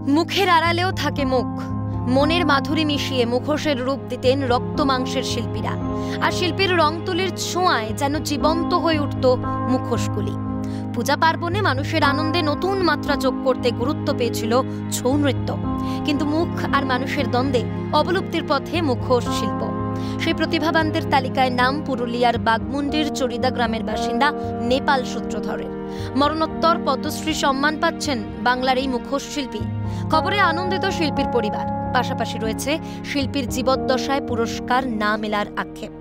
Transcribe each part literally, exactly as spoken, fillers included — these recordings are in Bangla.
মুখের আড়ালেও থাকে মুখ। মনের মাধুরী মিশিয়ে মুখোশের রূপ দিতেন রক্ত মাংসের শিল্পীরা। আর শিল্পীর রং তুলির ছোঁয়ায় যেন জীবন্ত হয়ে উঠত মুখোশগুলি। পূজা পার্বণে মানুষের আনন্দে নতুন মাত্রা যোগ করতে গুরুত্ব পেয়েছিল ছৌ নৃত্য। কিন্তু মুখ আর মানুষের দ্বন্দ্বে অবলুপ্তির পথে মুখোশ শিল্প। সেই প্রতিভাবানদের তালিকায় নাম পুরুলিয়ার বাগমুন্ডির চরিদা গ্রামের বাসিন্দা নেপাল সূত্রধরের। মরণোত্তর পদ্মশ্রী সম্মান পাচ্ছেন বাংলার এই মুখোশ শিল্পী। খবরে আনন্দিত শিল্পীর পরিবার, পাশাপাশি রয়েছে শিল্পীর জীবদ্দশায় পুরস্কার না মেলার আক্ষেপ।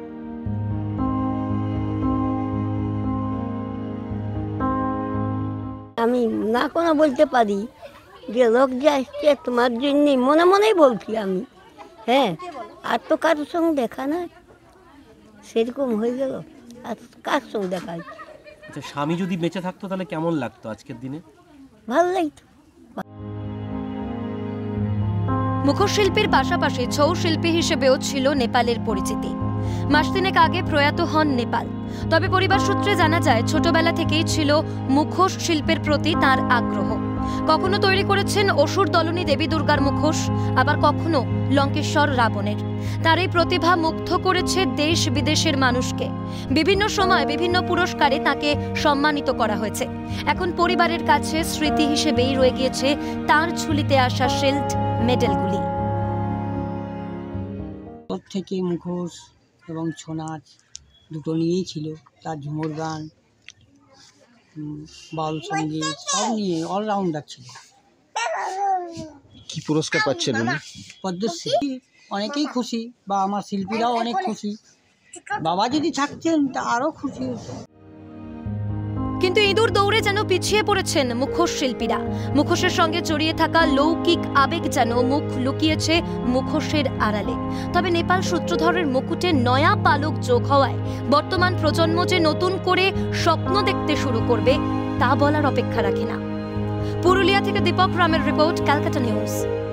আমি না কোনো বলতে পারি যে লোক যে আসছে তোমার জন্য, মনে মনেই বলছি আমি। হ্যাঁ, আর তো কারোর সঙ্গে দেখা না, সেরকম হয়ে গেল। আর কার সঙ্গে দেখা হচ্ছে? আচ্ছা, স্বামী যদি বেঁচে থাকতো তাহলে কেমন লাগতো আজকের দিনে? ভালো লাগতো। মুখোশ শিল্পীর পাশাপাশি ছৌ শিল্পী হিসেবেও ছিল নেপালের পরিচিতি। মাস তিনেক আগে প্রয়াত হন নেপাল। তবে পরিবার সূত্রে জানা যায়, ছোটবেলা থেকেই ছিল মুখোশ শিল্পের প্রতি তার আগ্রহ। কখনো তৈরি করেছেন অসুর দলনী দেবী দুর্গার মুখোশ, আবার কখনো লঙ্কেশ্বর রাবণের। তার এই প্রতিভা মুগ্ধ করেছে দেশ বিদেশের মানুষকে। বিভিন্ন সময় বিভিন্ন পুরস্কারে তাকে সম্মানিত করা হয়েছে। এখন পরিবারের কাছে স্মৃতি হিসেবেই রয়ে গিয়েছে তার ঝুলিতে আসা শিল্ড মেডেলগুলি। সব থেকে মুখোশ এবং ছৌ নাচ দুটো নিয়েই ছিল। তার ঝুমুর গান, বাউল সঙ্গীত সব নিয়ে অলরাউন্ডার ছিল। কি পুরস্কার পাচ্ছেন উনি? পদ্মশ্রী। অনেকেই খুশি, বা আমার শিল্পীরাও অনেক খুশি। বাবা যদি থাকতেন তা আরও খুশি হতো। কিন্তু ইঁদুর দৌড়ে যেন পিছিয়ে পড়েছেন মুখোশ শিল্পীরা। মুখোশের সঙ্গে জড়িয়ে থাকা লৌকিক আবেগ যেন মুখ লুকিয়েছে মুখোশের আড়ালে। তবে নেপাল সূত্রধরের মুকুটে নয়া পালক যোগ হওয়ায় বর্তমান প্রজন্ম যে নতুন করে স্বপ্ন দেখতে শুরু করবে তা বলার অপেক্ষা রাখে না। পুরুলিয়া থেকে দীপক রামের রিপোর্ট, ক্যালকাটা নিউজ।